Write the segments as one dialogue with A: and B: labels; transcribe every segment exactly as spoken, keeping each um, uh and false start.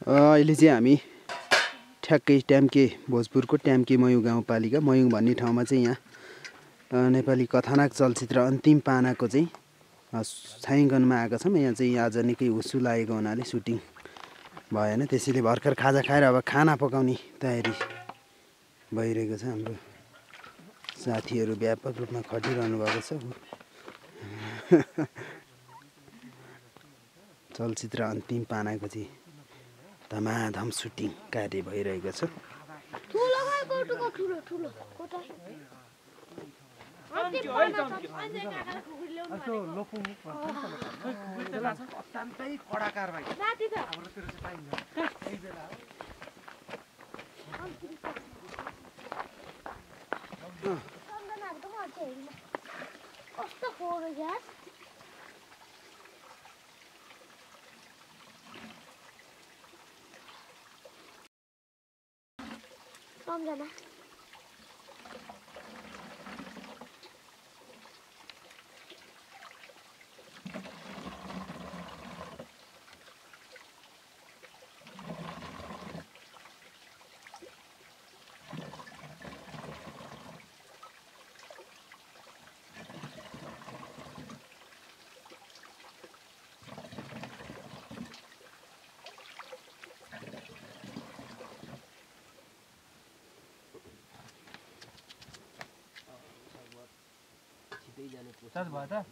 A: अहिले चाहिँ हामी ठ्याक्कै ट्याम्के भोजपुरको ट्याम्के मयौं गाउँपालिका मयौं भन्ने ठाउँमा चाहिँ यहाँ नेपाली कथानक चलचित्र अन्तिम पानाको चाहिँ छायाङ्कनमा आएको छौँ। यहाँ चाहिँ आज निकै हुस्सु लागेको हुनाले सुटिङ भएन, त्यसैले भर्खर खाजा खाएर अब खाना पकाउने तयारी भइरहेको छ। हाम्रो साथीहरू व्यापक रूपमा खटिरहनु भएको छ। चलचित्र अन्तिम पानाको चाहिँ धमाधम सुटिङ कार्य भइरहेको छ।
B: सम्झना
C: साथ भयो त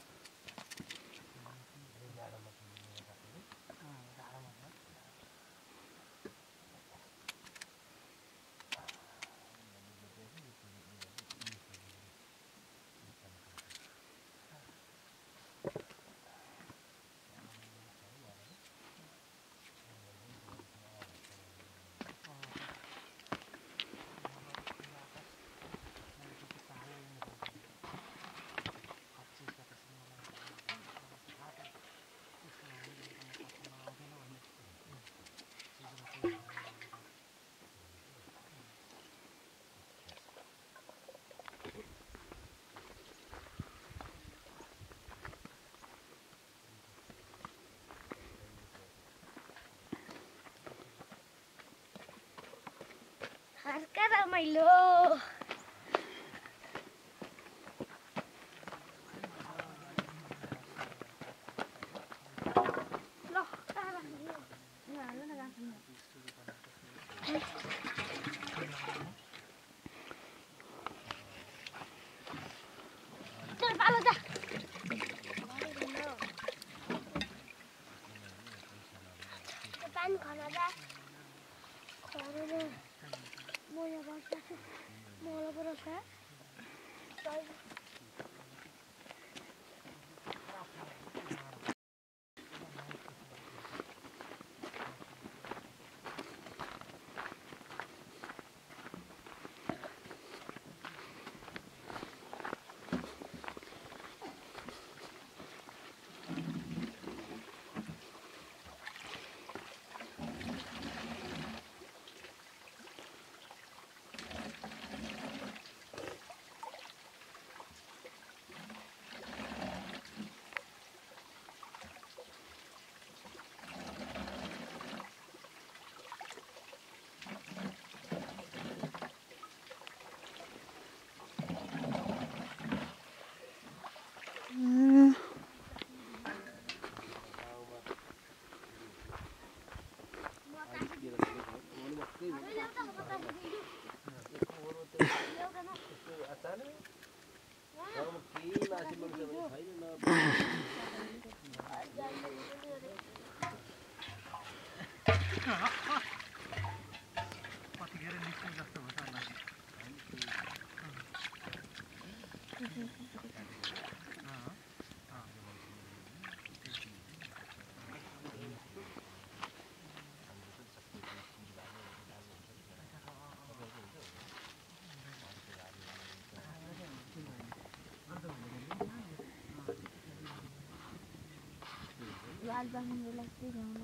C: हर्का रमाइलो पानी खाना जा मोया बस्दा मोला बरस आज बाँध्नु लाग्छ गाउँमा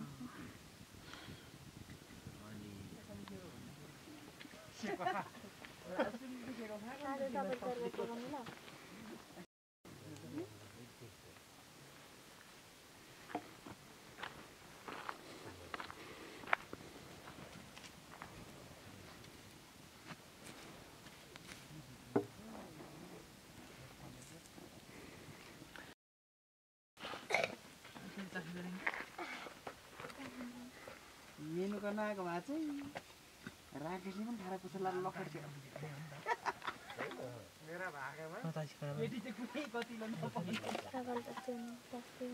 A: नआएको भए चाहिँ राकेशले पनि खारा पुछा लाएर लखड्थ्यो मेरा भागामा यति चाहिँ कुनै कतिले नपाउने
C: सगल त चाहिँ तस्तै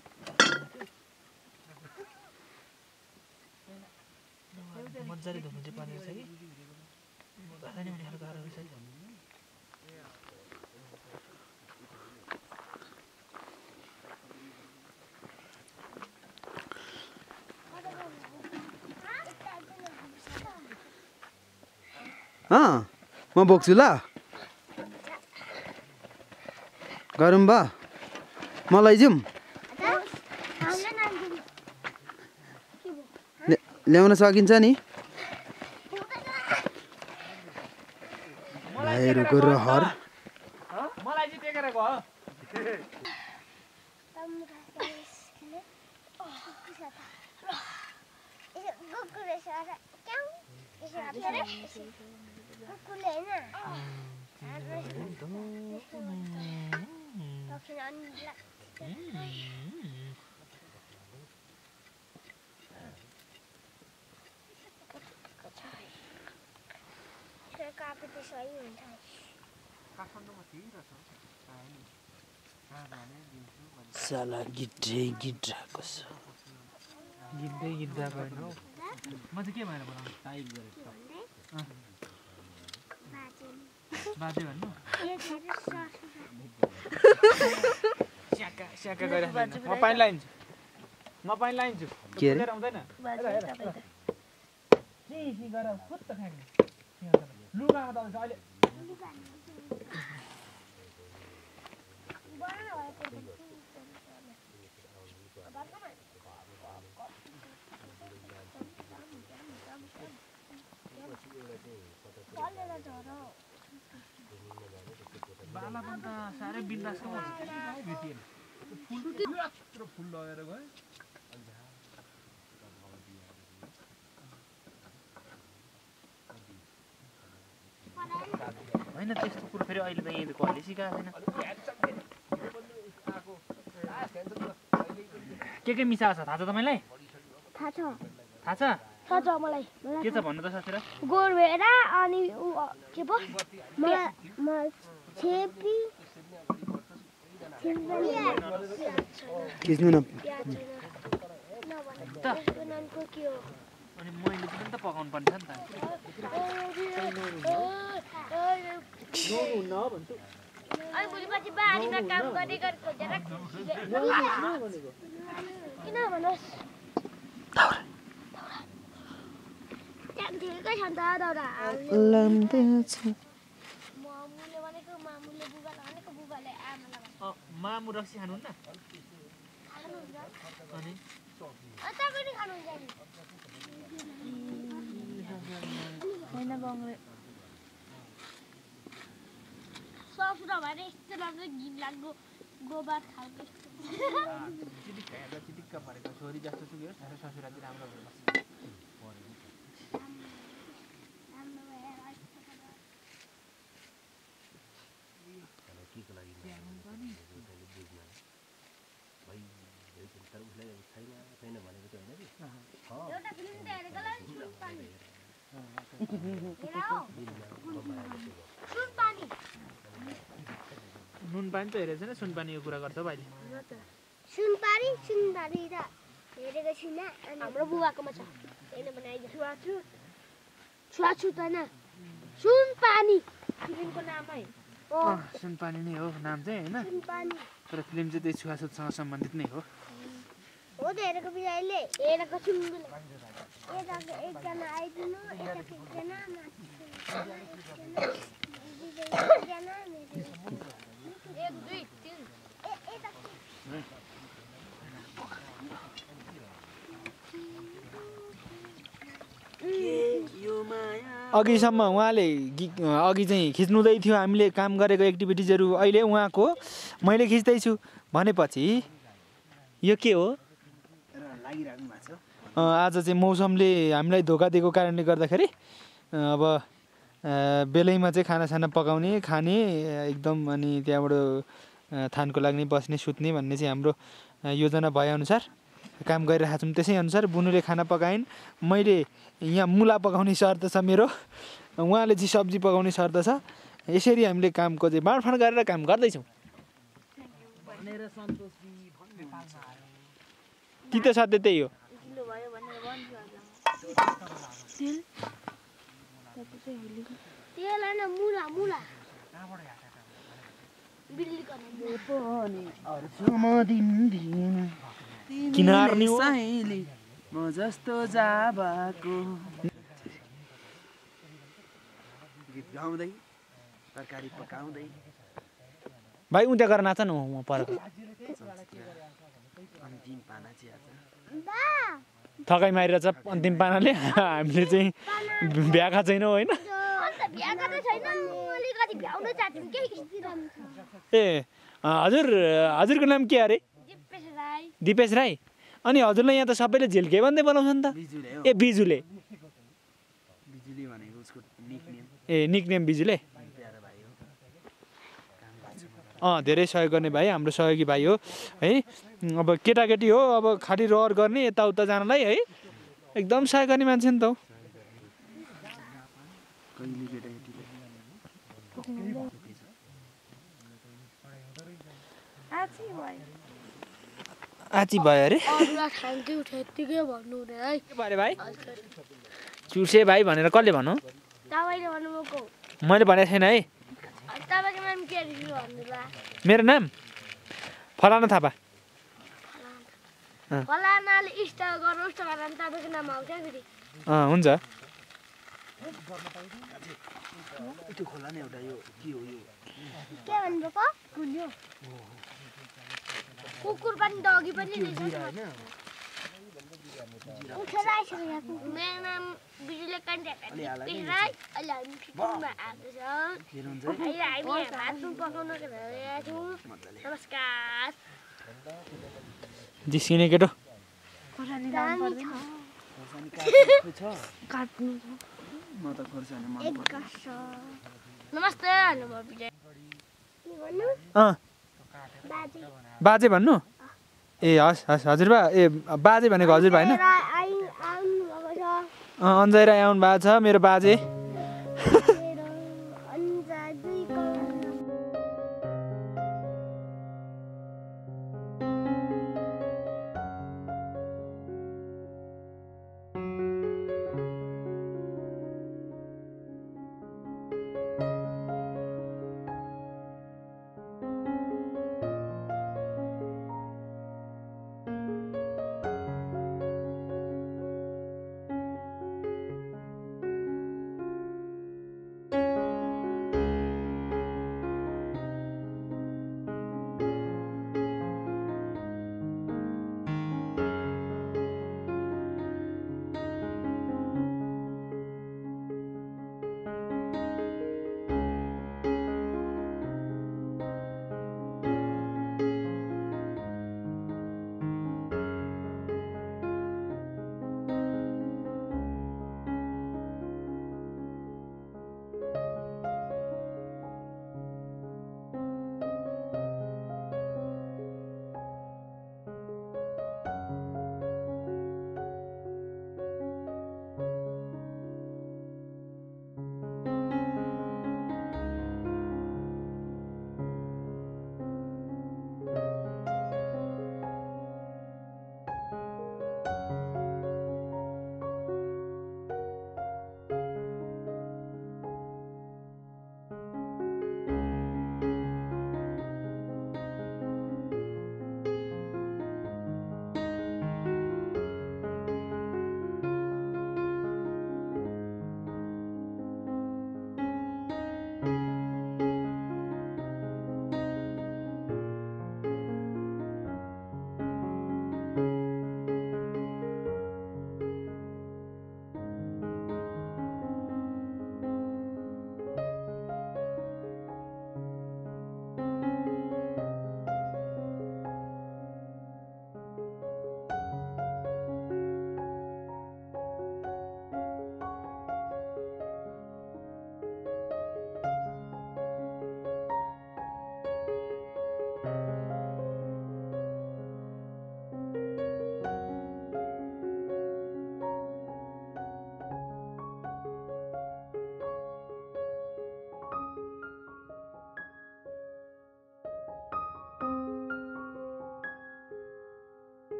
B: मजाले धुनु चाहिँ पर्ने रहेछ कि धुँदा नि भने गाह्रो रहेछ
A: अँ म बोक्छु ल गरौँ बा मलाई जाउँ ल्याउन सकिन्छ नि भाइहरूको रहर
B: मलाई चाहिँ टेकेर गयो
A: साला गिड्रै गिड्राको छ
B: गिद्दै गिद्दाको होइन हौ म चाहिँ के भएर बनाउनु टाइप गरेर बाजे भन्नु स्याका स्याका गरिरहेको म पानी लाइन्छु म पानी लाइन्छु
A: के अरे
B: हुँदैन गरेर खुत्त फ्याँक्ने लुगामा त अहिले बाला पनि त साह्रै बिन्दास फुल फुल लगेर गयो होइन त्यस्तो कुरो फेरि अहिले त यहीँ घरले सिकाएको छैन के के मिसाएको छ थाहा छ तपाईँलाई
C: थाहा छ
B: थाहा छ
C: थाहा छ मलाई
B: के छ भन्नु त साथीरा
C: गोरभेडा अनि उ के पो मलाई म छेपी
A: खिच्नु न
B: त अनि मैले पनि त पकाउनु पर्छ नि त
C: अनि भोलिपछि बारीमा काम गर्दै गरेको खोजेर किन भन्नुहोस् ठिकै छ नि त दाउरा मामुले भनेको मामुले बुबा भनेको बुबाले आमालाई
B: मामु रक्सी खानुहुन्न
C: खानुहुन्छ
B: अनि
C: तपाईँ नि खानुहुन्छ नि होइन बङ्ग्रे ससुरा भने यस्तो राम्रो घिन लाग्दो गोबर खालको
B: चिटिक्क हेर्दा चिटिक्क परेको छोरी जस्तो सुन्यो ससुराले राम्रो भएर बस्छ
C: एउटा फिल्म त हेरेको ल सुनपानी
B: नुन पानी त हेरेको छैन सुन पानीको कुरा गर्छ भाइले
C: सुनपानी सुनपानी त हेरेको छुइनँ हाम्रो बुबाकोमा छ होइन बनाइदियो छुवाछु छुवाछु त होइन सुनपानी फिल्मको नाम है
B: सुन पानी नै हो नाम चाहिँ होइन
C: सुनपानी
B: तर फिल्म चाहिँ त्यही छुवाछुतसँग सम्बन्धित नै हो
C: हो त हेरेको बिराइले हेरेको छु यता एकजना आइदिनु यता एकजना एकजना एक दुई तिन
B: अघिसम्म उहाँले अघि चाहिँ खिच्नुहुँदै थियो हामीले काम गरेको एक्टिभिटिजहरू अहिले उहाँको मैले खिच्दैछु भनेपछि यो के हो आज चाहिँ मौसमले हामीलाई धोका दिएको कारणले गर्दाखेरि अब बेलैमा चाहिँ खानासाना पकाउने खाने एकदम अनि त्यहाँबाट थानको लाग्ने बस्ने सुत्ने भन्ने चाहिँ हाम्रो योजना भएअनुसार काम गरिरहेको छौँ। त्यसै अनुसार बुनुले खाना पकाइन्, मैले यहाँ मुला पकाउने शर्त छ मेरो, उहाँले चाहिँ सब्जी पकाउने शर्त छ। यसरी हामीले कामको चाहिँ बाँडफाँड गरेर काम गर्दैछौँ। कि त सत्य त्यही हो। किनार नि
A: म जस्तो जाबाको गीत गाउँदै तरकारी पकाउँदै
B: भाइ उता गरेर नाच न म पर
A: अन्तिम पाना चाहिँ आज
B: थकाइ मारिरहेछ अन्तिम पानाले। हामीले चाहिँ भ्याएका छैनौँ होइन। ए हजुर हजुरको नाम के अरे? दिपेश राई। अनि हजुरलाई यहाँ त सबैले झिल्के भन्दै बोलाउँछ नि त? ए बिजुले। ए निकनेम बिजुले। अँ धेरै सहयोग गर्ने भाइ, हाम्रो सहयोगी भाइ हो है। अब केटाकेटी हो, अब खालि रहर गर्ने यताउता जानलाई है, एकदम सहयोग गर्ने मान्छे नि त हो। आची भयो अरे भाइ? चुर्से भाइ भनेर कसले भन्नु? मैले भनेको छैन है। मेरो नाम फलाना थापा। अँ हुन्छ।
C: कुकुर पनि डगी पनि मेरो नाम बिजुले कन्ट्याक्ट राई। अहिले हामी फिटिङमा आएको छ। अहिले हामी भात पकाउनको लागि आएको छौँ। नमस्कार।
B: जिस्किने केटो।
C: नमस्ते।
B: अँ बाजे भन्नु? ए हस् हस् हजुरबा। ए बाजे भनेको हजुरबा होइन? अँ अन्जय राई आउनु भएको छ मेरो बाजे।